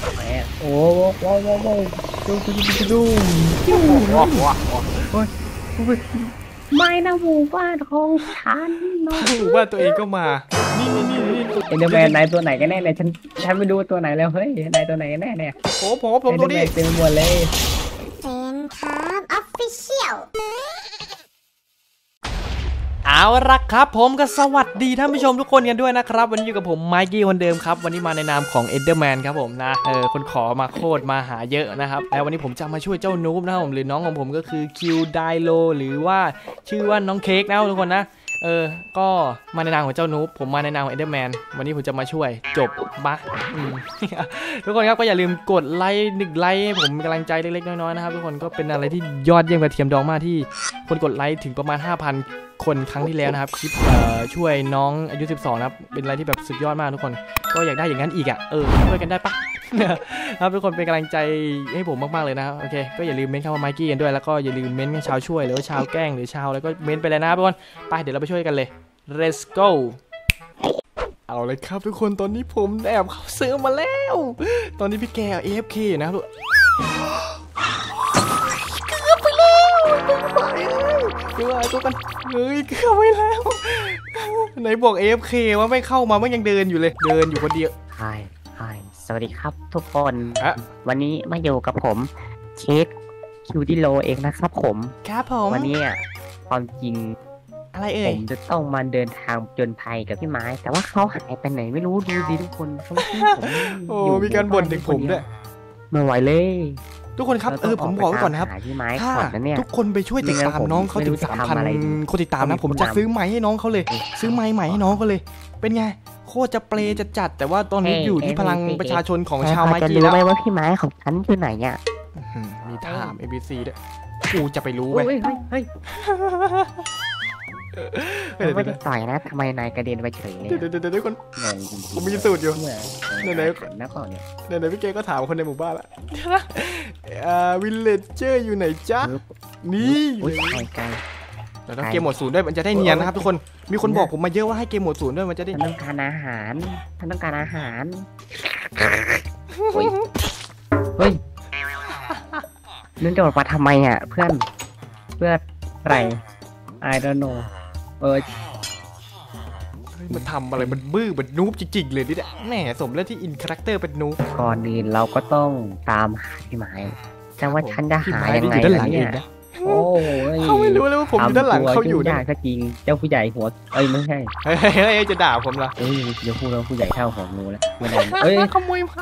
แหมโอ้ว้าวว้าวว้าวดูดูดูดูว้าวว้าวโอ้ยไม่นะหมู่บ้านของฉันเนาะหมู่บ้านตัวเองก็มานี่เอ็นเดอร์แมนนายตัวไหนกันแน่เนี่ยฉันไม่ดูตัวไหนแล้วเฮ้ยนายตัวไหนกันแน่เนี่ยผมเอ็นเดตัวนี้อร์แมนเต็มหมดเลยเป็นครับออฟฟิเชียลเอาละครับผมก็สวัสดีท่านผู้ชมทุกคนกันด้วยนะครับวันนี้อยู่กับผมไมกี้คนเดิมครับวันนี้มาในนามของเอ็นเดอร์แมนครับผมนะคนขอมาโคตรมาหาเยอะนะครับแล้ววันนี้ผมจะมาช่วยเจ้านูบนะครับผมหรือน้องของผมก็คือคิวไดโลหรือว่าชื่อว่าน้องเค้กนะทุกคนนะก็มาในนามของเจ้านูบผมมาในนามของเอ็นเดอร์แมนวันนี้ผมจะมาช่วยจบปะทุกคนครับก็อย่าลืมกดไลค์1 ไลค์ให้ผมกำลังใจเล็กๆน้อยๆนะครับทุกคนก็เป็นอะไรที่ยอดเยี่ยมกระเทียมดองมากที่คนกดไลค์ถึงประมาณ 5,000 คนครั้งที่แล้วนะครับคลิปช่วยน้องอายุ12นะครับเป็นอะไรที่แบบสุดยอดมากทุกคนก็อยากได้อย่างนั้นอีกอ่ะช่วยกันได้ปะครับทุกคนเป็นกำลังใจให้ผมมากๆเลยนะครับโอเคก็อย่าลืมเม้นเข้ามาไมกี้กันด้วยแล้วก็อย่าลืมเม้นชาวช่วยหรือว่าชาวแกล้งหรือชาวอะไรก็เม้นไปเลยนะครับทุกคนไปเดี๋ยวเราไปช่วยกันเลย let's go เอาเลยครับทุกคนตอนนี้ผมแอบเข้าซื้อมาแล้วตอนนี้พี่แกAFK นะครับทุกเกือบตัวกันเฮ้ยเกือบไปแล้วไหนบอก AFK ว่าไม่เข้ามามันยังเดินอยู่เลยเดินอยู่คนเดียวไฮสวัสดีครับทุกคนวันนี้มาอยู่กับผมเค้กคิวดิโลเองนะครับผมครับผมวันนี้ความจริงอะไรผมจะต้องมาเดินทางจนภัยกับพี่ไม้แต่ว่าเขาหายไปไหนไม่รู้ดูดิทุกคนเขาที่ผมโอ้มีการบ่นถึงผมด้วยไม่ไหวเลยทุกคนครับผมบอกไว้ก่อนนะครับถ้าทุกคนไปช่วยติดตามน้องเขาถึง 3,000 คนติดตามนะผมจะซื้อไม้ให้น้องเขาเลยซื้อไม้ใหม่ให้น้องเขาเลยเป็นไงโคตรจะเปรย์จะจัดแต่ว่าตอนนี้อยู่ที่พลังประชาชนของชาวไมกี้แล้วจะรู้ไหมว่าพี่ไม้ของฉันคือไหนเนี่ยมีถาม ABC ด้วยกูจะไปรู้ไหมเฮ้ยไม่ได้ต่อยนะทำไมนายกระเด็นไปเฉยเลยเดี๋ยวคนผมมีสูตรอยู่ไหนพี่เกก็ถามคนในหมู่บ้านละวิลเลจเจอร์อยู่ไหนจ๊ะนี่ไกลแล้วเกมโหมด0ด้วยมันจะได้เนียนนะครับทุกคนมีคนบอกผมมาเยอะว่าให้เกมโหมด0ด้วยมันจะได้ต้องการอาหารเฮ้ยนึกจะบอกว่าทำไมเพื่อนอะไร I don't know มันทำอะไรมันบื้อมันนูบจริงๆเลยนี่แหละแหมสมแล้วที่อินคาแรคเตอร์เป็นนูบก่อนอื่นเราก็ต้องตามหาพี่ไม้แต่ว่าฉันจะหายังไงเนี่ยโอ้ยเขาไม่รู้เลยว่าผมอยู่ด้านหลังเขาอยู่ได้ก็จริงเจ้าผู้ใหญ่หัวไม่ใช่เฮ้ยจะด่าผมเหรอเดี๋ยวพูดว่าผู้ใหญ่เท่าหัวงูแล้วไม่ได้ขโมยไม้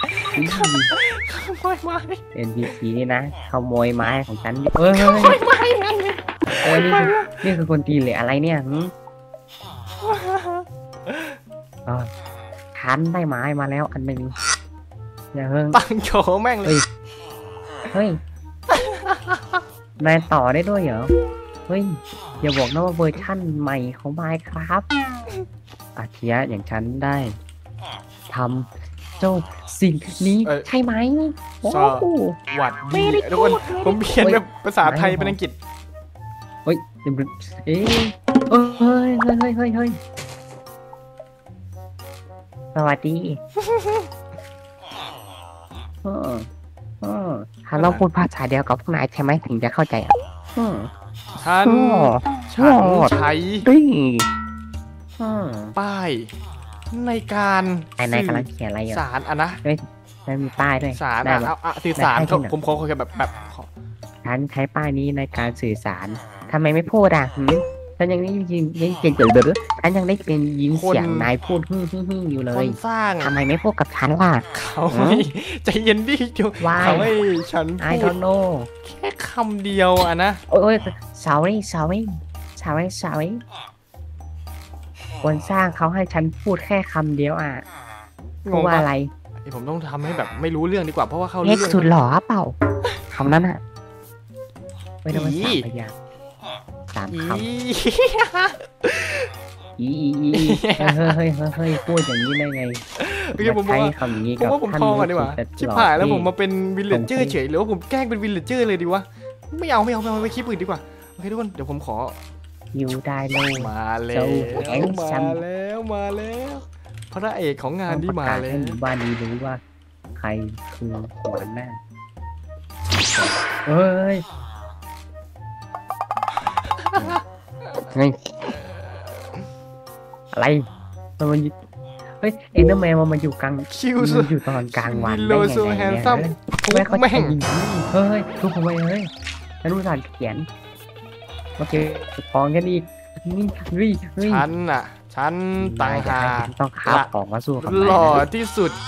NPC นี่นะขโมยไม้ของฉันขโมยไม้นี่คือคนตีเลยอะไรเนี่ยฉันได้ไม้มาแล้วอันหนึ่งอย่าเพิ่งตั้งโฉแม่งเลยเฮ้ยนายต่อได้ด้วยเหรอเฮ้ยอย่าบอกนะว่าเวอร์ชั่นใหม่ของไมค์ครับอาเทียอย่างฉันได้ทำเจ้าสิ่งนี้ใช่ไหมโอ้หวัดดีทุกคนผมเขียนแบบภาษาไทยเป็นอังกฤษเฮ้ยสวัสดีถ้าเราพูดภาษาเดียวกับพวกนายใช่ไหมถึงจะเข้าใจฉันใช้ป้ายในการนายกำลังเขียนอะไรอยู่สารนะไม่มีป้ายด้วยสารสื่อสารผมขอแบบฉันใช้ป้ายนี้ในการสื่อสารทำไมไม่พูดฉันยังได้ยินฉันยังได้เป็นยินเสียงนายพูดอยู่เลยคนสร้างทำไมไม่พูดกับฉันล่ะเขาใจเย็นดิจูเขาให้ฉันพูด I don't know แค่คำเดียวนะโอ้ย sorry คนสร้างเขาให้ฉันพูดแค่คำเดียวพูดว่าอะไรผมต้องทำให้แบบไม่รู้เรื่องดีกว่าเพราะว่าเขาเล็กสุดหล่อเปล่าคำนั้นไม่ต้องมาถามอย่าง3 คำเฮ้ยพูดอย่างนี้ได้ไงผมใช้คำนี้กับท่านพอดีกว่าชิบหายแล้วผมมาเป็นวิลเลจเจอร์เฉยหรือว่าผมแกล้งเป็นวิลเลจเจอร์เลยดีวะไม่เอาไปคลิปอื่นดีกว่าโอเคทุกคนเดี๋ยวผมขออยู่ได้เลยมาแล้วพระเอกของงานที่มาแล้วบ้านนี้รู้ว่าใครคือหัวหน้าเฮ้ยไงอะไรมันเฮ้ยเอ็นเดอร์แมนมันอยู่กลางคิวมันสุอยู่ตอนกลางวันโลซูแฮนซัมทุกไม่เขาแม่จะงยิงเฮ้ยทุกคนเฮ้ยฉันรู้สารเขียนโอเคของกันอีกนี่เฮ้ยฉันต่างหากต้องค้าของมาสู้กับหล่อที่สุด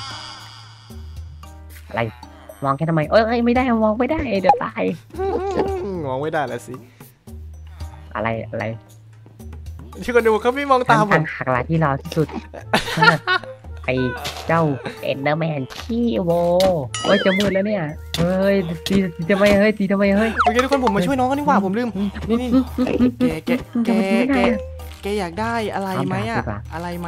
อะไรมองแค่ทำไมเอ้ยไม่ได้มองไม่ได้เดี๋ยวตายมองไม่ได้แล้วสิอะไรที่คนดูเขาไม่มองตามผทางมหักหลาที่เราที่สุด ไอ้เจ้าเอ็นเดอร์แมนขี้โวเฮ้ยจะมืดแล้วเนี่ยเฮ้ยตีทำไมเฮ้ยตีทำไมเฮ้ยโอเคทุกคนผมมาช่วยน้องกันดีกว่าผมลืมนี่แกอยากได้อะไรไหมอะอะไรไหม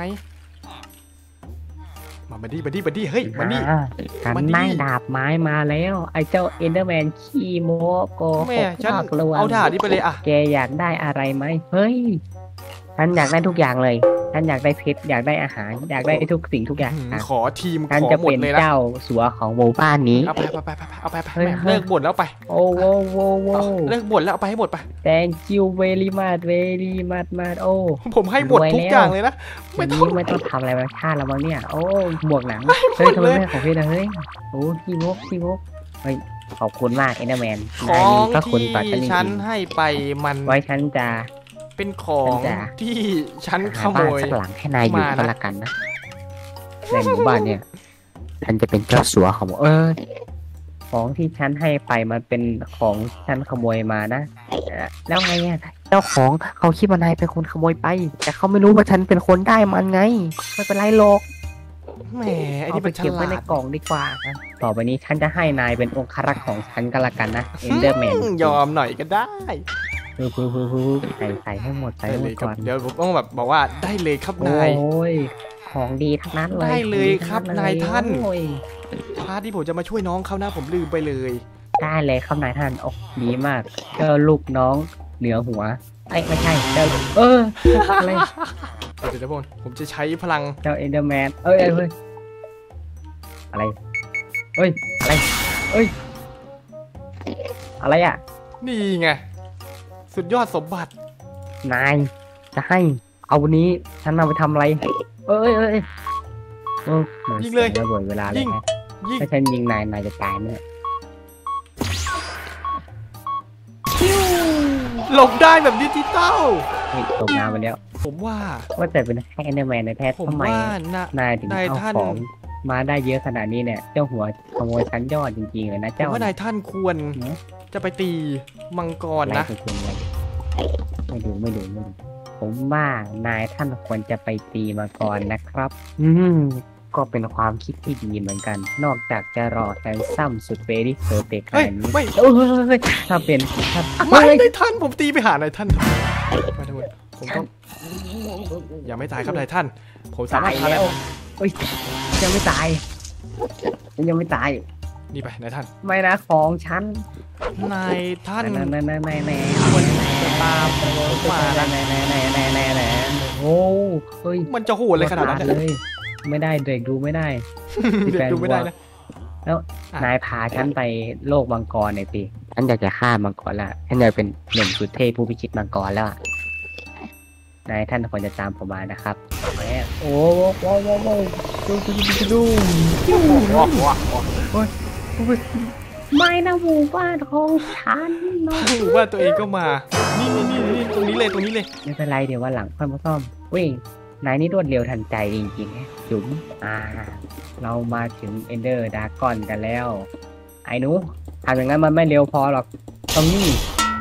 มาดิเฮ้ยมานี่ฉันมาดิได้ดาบไม้มาแล้ว ไอ้เจ้าเอ็นเดอร์แมนขี้โมโกหแม่กฉันหลอกลวงเอาด่านี่ไปเลยอะแกอยากได้อะไรไหมเฮ้ยฉันอยากได้ทุกอย่างเลยฉันอยากได้เพชรอยากได้อาหารอยากได้ทุกสิ่งทุกอย่างอ่ะขอทีมฉันขอจะหมดเป็นเลยนะเจ้าสัวของหมู่บ้านนี้เอาไปเฮ้ยเลิกบ่นแล้วไปโอ้โวโวโวเลิกบ่นแล้วเอาไปให้หมดไป thank you very much โอ้ผมให้หมดทุกอย่างเลยนะไม่วันต้นี้องไม่ต้องทำอะไรมาฆ่าเราบ้างเนี่ย โอ้หมวกหนังหมเฮ้ยดทำไมเลยไม่ของพี่นะเฮ้ยโอ้พี่งกเฮ้ยขอบคุณมากเอ็นเดอร์แมนขนายอมีงพระคุณต่อฉันจที่ฉันริงให้ไปมันๆไว้ฉันจะเป็นของฉันจะที่ฉันขหาโมบ้านยสักหลังให้นายอยู่มานะก็แล้วกันนะในหมู่บ้านเนี่ยฉันจะเป็นเจ้าสัวของของที่ฉันให้ไปมันเป็นของที่ฉันขโมยมานะแล้วไงอ่ะเจ้าของเขาคิดว่านายเป็นคนขโมยไป แต่เขาไม่รู้ว่าฉันเป็นคนได้มันไงไม่เป็นไรหรอกแหมไอ้เอานี่ไปเป็นฉเก็บไว้ลาในดกล่องดีกว่านะต่อไปนี้ฉันจะให้นายเป็นองครักษ์ของฉันก็แล้วกันนะเอนเดอร์แมนยอมหน่อยก็ได้ใส่ให้หมดใส่ได้ให้หมเลดยครัก่บอนเดี๋ยวผมต้องแบบบอกว่าได้เลยครับโอ้นายยของดีทั้งนั้นเลยได้เลยครับของดีนายท่านโอ้ยพาร์ทที่ผมจะมาช่วยน้องเขานะผมลืมไปเลยได้เลยครับนายท่านโอ้ดีมากเจ้าลูกน้องเหนือหัวไอ้ยไม่ใช่เจ้าอะไรเดี๋ยวผมจะใช้พลังเจ้าเอนเดอร์แมนเฮ้ยอะไรเอ้ยอะไรเอ้ยอะไรอ่ะนี่ไงสุดยอดสมบัตินายจะให้เอาวันนี้ฉันเอาไปทำอะไรเอ้ยมันยิงเลยสีระเบิดเวลาเลยยิงฮะยิงถ้าฉันยิงนายจะตายเนี่ยหลบได้แบบดิจิตอลเฮ้ยตกน้ำไปแล้วผมว่าว่าแต่เป็นแค่เอนเดอร์แมนในแท้ผมทำไมว่านะนายถึงนายเอาท่านของมาได้เยอะขนาดนี้เนี่ย เจ้าหัวขโมยชั้นยอดจริงๆเลยนะผมเจ้าว่านายท่านควรหือจะไปตีมังกรอะไรนะคือคุณอะไรไม่ดูผมว่านายท่านควรจะไปตีมาก่อนนะครับ ก็เป็นความคิดที่ดีเหมือนกัน นอกจากจะรอแฮนซัมสุดเฟรดี้เพอร์เฟกต์ขเฮ้ยนาดนี้ไม่เฮ้ยถ้าเป็นถ้าไม่เฮ้ยนายท่านผมตีไปหานายท่านมาทุกคนผมต้องอย่าไม่ตายครับนายท่าน ผมสาตามารถยทำแล้ได้วเฮ้ยยังไม่ตายยังไม่ตายนี่ไปนายท่านไม่นะของฉันนายท่านแน่ควรจะตามผมมานะโอ้เฮ้ยมันจะโหดเลยขนาดนั้นเลย ไม่ได้เด็กดูไม่ได้เด็กดูไม่ได้นะนายพาฉันไปโลกมังกรหน่อยสิฉันอยากจะฆ่ามังกรละฉันอยากเป็นหนุ่มสุดเท่ผู้พิชิตมังกรแล้วอะนายท่านควรจะตามผมมานะครับแหมโอ้โหไม่นะหมู่บ้านของฉันเนาะหรือว่าตัวเองก็มา นี่ตรงนี้เลยไม่เป็นไรเดี๋ยววันหลังค่อยมาซ่อมวิ่งนายนี่รวดเร็วทันใจจริงๆนะจุ๋มเรามาถึงเอนเดอร์ดากอนกันแล้ว ไอ้หนูทำอย่างนั้นมันไม่เร็วพอหรอกตรงนี้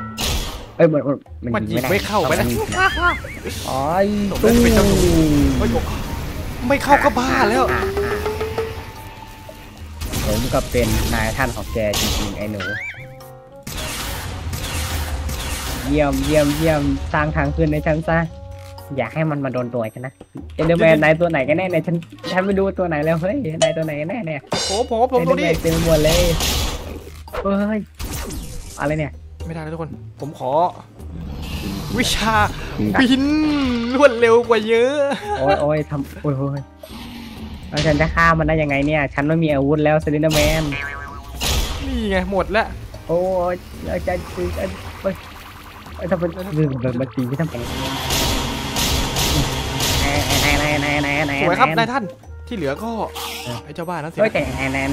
มันยิงไม่เข้าไปนะอ๋อผมน่าจะเป็นเจ้าหนู ไม่เข้าก็บ้าแล้วผมก็เป็นนายท่านของแกจริงๆไอ้หนูเยี่ยมสร้างทางขึ้นในฉันซะอยากให้มันมาโดนตัวฉันนะเอนเดอร์แมนนายตัวไหนกันแน่เนี่ยฉันไม่รู้ตัวไหนแล้วเฮ้ยนายตัวไหนกันแน่เนี่ยผมเอนตเดรอง ร์แมนี้นเต็มหมดเลยเฮ้ยอะไรเนี่ยไม่ได้แล้วทุกคน ผมขอ วิชาบินรวดเร็วกว่าเยอะโอ้ยทำโอ้ยแล้วฉันจะฆ่ามันได้ยังไงเนี่ยฉันไม่มีอาวุธแล้วสลินเดอร์แมนนี่ไงหมดแล้วโอ้ยอาจารย์คือถ้ามันมันตีไม่ทำไมสวยครับนายท่านที่เหลือก็ไอ้เจ้าบ้านนั่นสิเฮ้ยแต่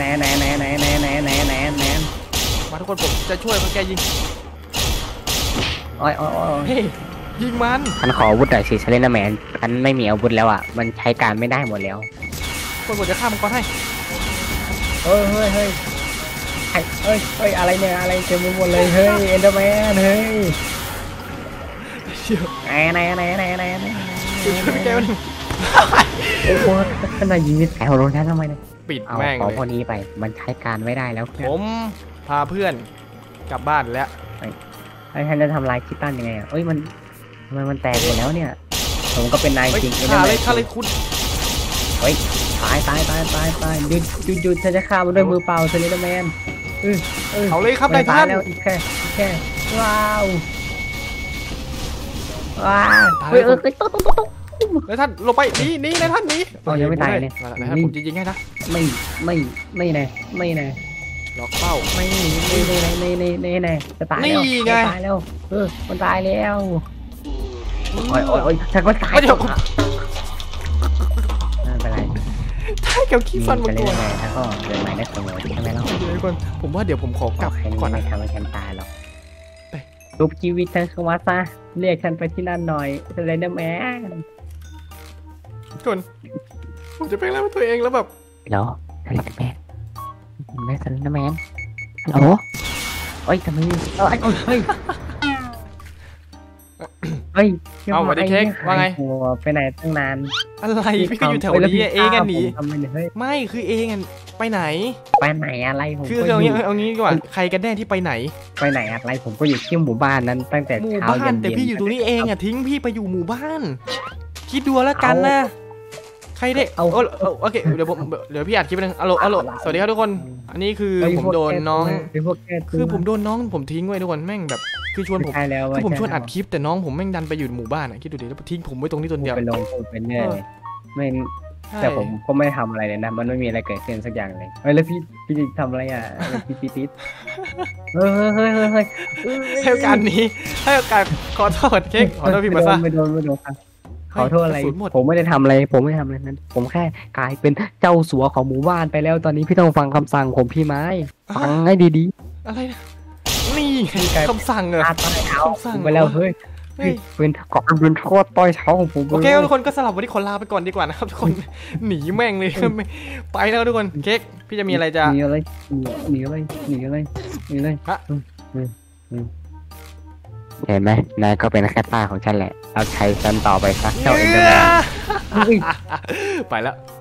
นมาทุกคนผมจะช่วยพวกแกยิงโอ้ยเฮ้ยยิงมันฉันขออาวุธหน่อยสิสลินเดอร์แมนฉันไม่มีอาวุธแล้วอ่ะมันใช้การไม่ได้หมดแล้วคนผมจะฆ่ามังกรให้เฮ้ยอะไรเนี่ยอะไรเต็มไปหมดเลยเฮ้ยเอ็นเดอร์แมนเฮ้ยเชี่ยวไหนช่วยพี่แกมันโอ้โหขนาดยิงนี่แถวลงฉันทำไมเนี่ยปิดเอาแม่งขอเลยพวกนี้ไปมันใช้การไม่ได้แล้วผมพาเพื่อนกลับบ้านแล้วไอ้ฉันจะทำลายคิตตันยังไงอ่ะเอ้ยมันแตกหมดแล้วเนี่ยผมก็เป็นนายจริงฆ่าเลยคุณตายหยุดฉันจะฆ่ามันด้วยมือเปล่าสลิดเดอร์แมนเอาเลยครับนายท่านแล้วอีกแค่ว้าวเฮ้ยตุ๊กนายท่านลงไปหนีนายท่านหนีเอายังไม่ตายเลยนายท่านผมจะยิงให้นะไม่แน่ล็อกเป้าไม่แน่จะตายแล้วนี่ไงตายแล้วมันตายแล้วโอ้ยฉันก็ตายเดี๋ยวไม่เป็นไรถ้าเกี่ยวขี้ฟันมังกรแล้วก็เดินใหม่ได้เสมอใช่ไหมล่ะเดี๋ยวก่อนผมว่าเดี๋ยวผมขอกลับแค่นี้ก่อนไม่นะทำให้ฉันตายหรอกรูปชีวิตฉันเข้ามาซะเรียกฉันไปที่นั่นหน่อยสไลเดอร์แมนก่อนผมจะเป็นแล้วตัวเองแล้วแบบเหรอสไลเดอร์แมนไม่สไลเดอร์แมนฮัลโหลเอ้ยทำไมเฮ้ยไปไหนตั้งนานอะไรพี่ก็อยู่แถวนี้เองอ่ะหนีทำไมเนี่ยเฮ้ยไม่คือเองอ่ะไปไหนไปไหนอะไรผมคือก็เอาอยู่งี้ดีกว่าใครกันแน่ที่ไปไหนไปไหนอะไรผมก็อยู่ที่หมู่บ้านนั้นตั้งแต่หมู่เช้าบ้ายันนแต่เย็นพี่อยู่ตรงนี้เองอ่ะทิ้งพี่ไปอยู่หมู่บ้าน คิดดูแล้วกันนะใครได้โอเคเดี๋ยวพี่อัดคลิปนึงอัลโหลสวัสดีครับทุกคนอันนี้คือผมโดนน้องคือผมโดนน้องผมทิ้งไว้ทุกคนแม่งแบบคือชวนผมคือผมชวนอัดคลิปแต่น้องผมแม่งดันไปอยู่หมู่บ้านอ่ะคิดดูดิแล้วทิ้งผมไว้ตรงนี้ตัวเดียวไปลงเป็นเนื่อยไม่แต่ผมก็ไม่ทำอะไรเลยนะมันไม่มีอะไรเกิดขึ้นสักอย่างเลยเฮ้ยแล้วพี่ทำอะไรอ่ะพี่ติดเฮ้ยให้โอกาสนี้ให้โอกาสขอโทษเค้กขอโทษพี่มาซะไม่โดนครับขอโทษอะไรผมไม่ได้ทำอะไรนั้นผมแค่กลายเป็นเจ้าสัวของหมู่บ้านไปแล้วตอนนี้พี่ต้องฟังคำสั่งผมพี่ไม้ฟังให้ดีอะไรนะนี่คำสั่งเหรอๆตายเท้าไปแล้วเฮ้ยเป็นกอบเป็นโทษต่อยเท้าของผมโอเคทุกคนก็สลับวันนี้ขอลาไปก่อนดีกว่านะครับทุกคนหนีแม่งเลยไปแล้วทุกคนเค้กพี่จะมีอะไรจะหนีเลยฮะเห็นไหมนายก็เป็นแค่ป้าของฉันแหละเอาใช้ฉันต่อไปซะเจ้าเอ็นเดอร์แมนไปแล้ว